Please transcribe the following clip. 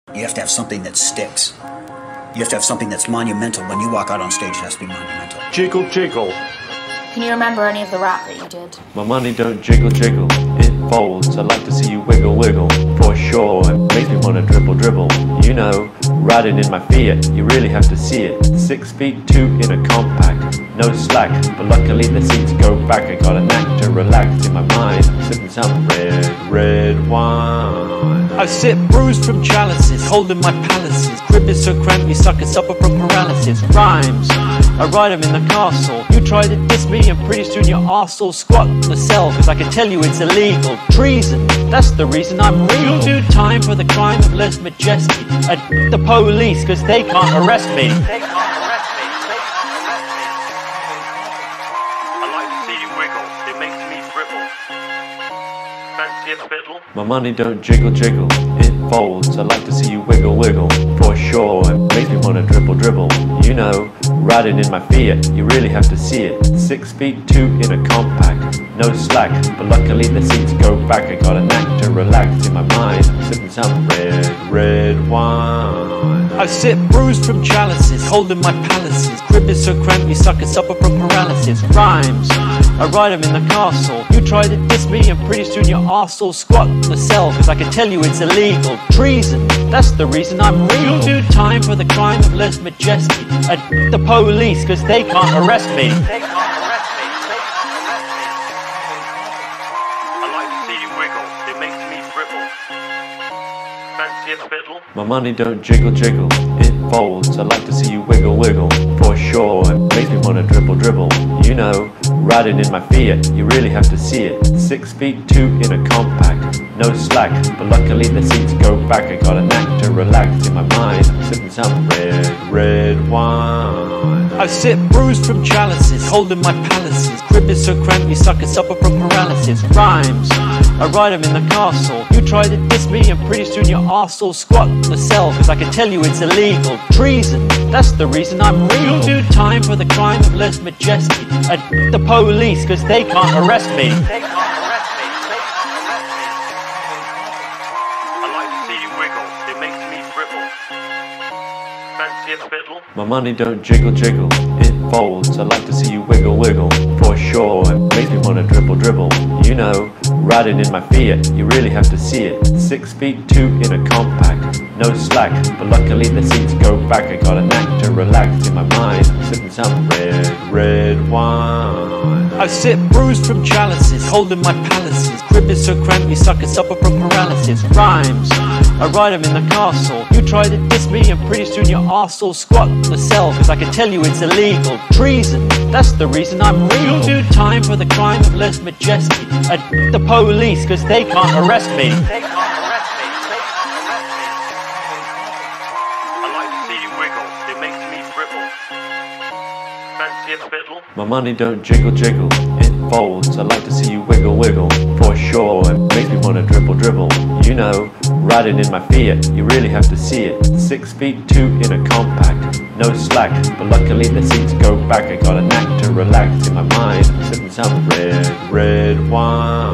You have to have something that sticks. You have to have something that's monumental. When you walk out on stage, it has to be monumental. Jiggle, jiggle. Can you remember any of the rap that you did? My money don't jiggle, jiggle. It folds. I'd like to see you wiggle, wiggle. For sure, it makes me wanna dribble, dribble. You know, riding in my Fiat, you really have to see it. 6'2" in a compact, no slack. But luckily the seats go back. I got a knack to relax in my mind. Sipping some red wine. I sit bruised from chalices, holding my palaces. Crib is so cramped, you suckers suffer from paralysis. Rhymes, I ride them in the castle. You try to diss me and pretty soon your arse will squat on the cell. Cause I can tell you it's illegal. Treason, that's the reason I'm real. You'll do time for the crime of less majesty. I'd the police cause they can't arrest me. I like to see you wiggle, it makes me dribble. Fancy a fiddle? My money don't jiggle, jiggle. It folds. I'd like to see you wiggle, wiggle. For sure, it makes me wanna dribble, dribble. You know, riding in my Fiat, you really have to see it. 6'2" in a compact, no slack. But luckily the seats go back. I got a knack to relax in my mind. Sipping some red wine. I sit bruised from chalices, holding my palaces. Crib is so cramped, you suckers suffer from paralysis. Rhymes, I ride them in the castle. You try to diss me and pretty soon your arse will squat on the cell. Cause I can tell you it's illegal. Treason, that's the reason I'm real. You'll do time for the crime of less majesty. I'd the police cause they can't arrest me. I like to see you wiggle, it makes me dribble. Fancy a fiddle? My money don't jiggle, jiggle. It folds. I'd like to see you wiggle, wiggle. For sure, it makes me wanna dribble, dribble. You know, riding in my Fiat, you really have to see it. 6'2" in a compact, no slack. But luckily the seats go back. I got a knack to relax in my mind. Sipping some red wine. I sit bruised from chalices, holding my palaces. Crib is so cramped, you suckers suffer from paralysis. Rhymes, I ride them in the castle. You try to diss me and pretty soon your arse will squat on the cell. Cause I can tell you it's illegal. Treason, that's the reason I'm real. You'll do time for the crime of less majesty. I'd the police cause they can't arrest me. I like to see you wiggle, it makes me dribble. Fancy a fiddle? My money don't jiggle, jiggle. It folds. I'd like to see you wiggle, wiggle. For sure, it makes me wanna dribble, dribble. You know, riding in my Fiat, you really have to see it. 6'2" in a compact, no slack. But luckily the seats go back. I got a knack to relax in my mind. Sipping some red wine. I sit bruised from chalices, holding my palaces. Crib is so cramped, you suckers suffer from paralysis. Rhymes, I ride them in the castle. You try to diss me and pretty soon your arse will squat on the cell. Cause I can tell you it's illegal. Treason, that's the reason I'm real. You'll do time for the crime of less majesty. I'd the police cause they can't arrest me. I like to see you wiggle, it makes me dribble. Fancy a fiddle? My money don't jiggle, jiggle. It folds. I'd like to see you wiggle, wiggle. For sure, it makes me wanna dribble, dribble. You know, riding in my Fiat, you really have to see it. 6'2" in a compact, no slack. But luckily the seats go back. I got a knack to relax in my mind. Sipping some red wine.